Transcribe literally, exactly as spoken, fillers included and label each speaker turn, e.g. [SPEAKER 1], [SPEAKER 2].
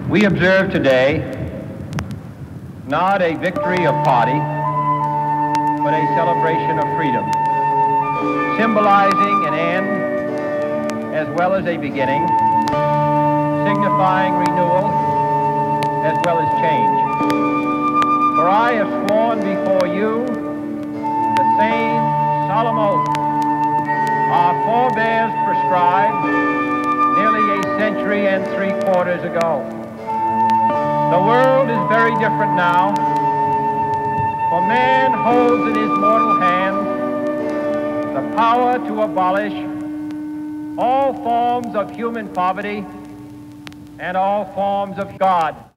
[SPEAKER 1] We observe today not a victory of party, but a celebration of freedom, symbolizing an end as well as a beginning, signifying renewal as well as change. For I have sworn before you the same solemn oath our forebears prescribed nearly a century and three quarters ago. The world is very different now, for man holds in his mortal hand the power to abolish all forms of human poverty and all forms of God.